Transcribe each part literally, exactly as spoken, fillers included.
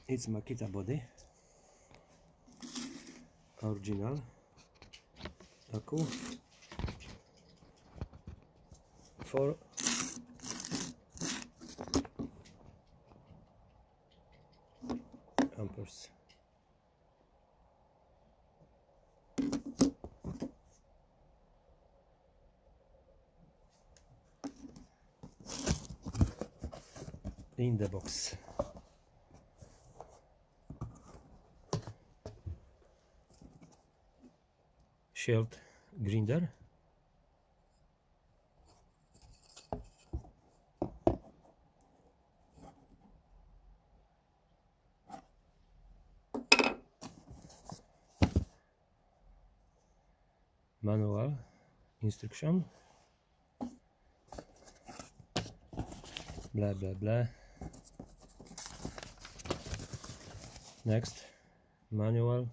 It's Makita body, original Akku, four amperes. In the box. Shield grinder, manual instruction, blah blah blah. Next, manual,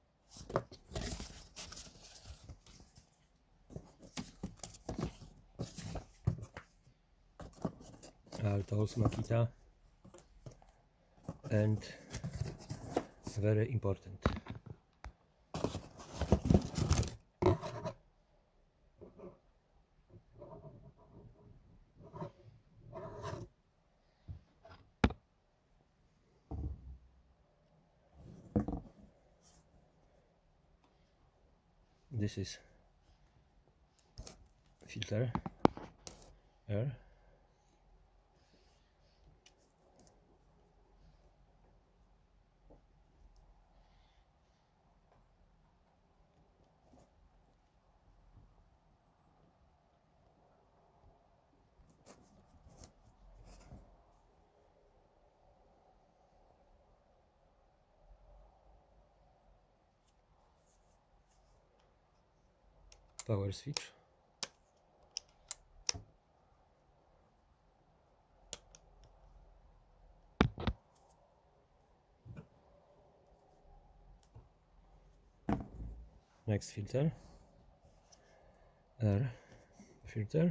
Altos Makita, and very important, this is filter air, power switch, next filter, air filter,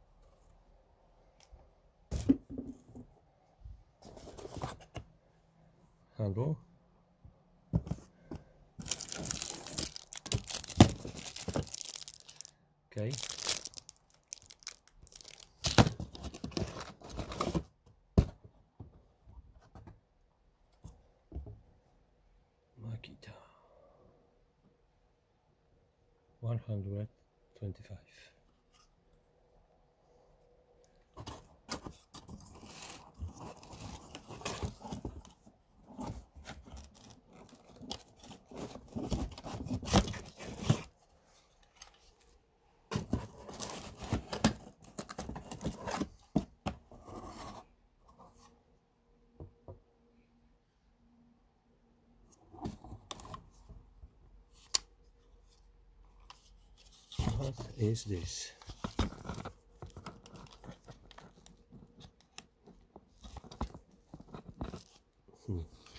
handle, okay, Makita one hundred twenty-five. What is this? Hmm.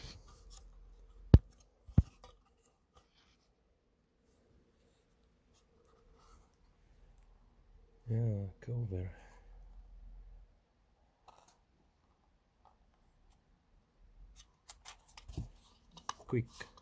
Yeah, cover. Quick.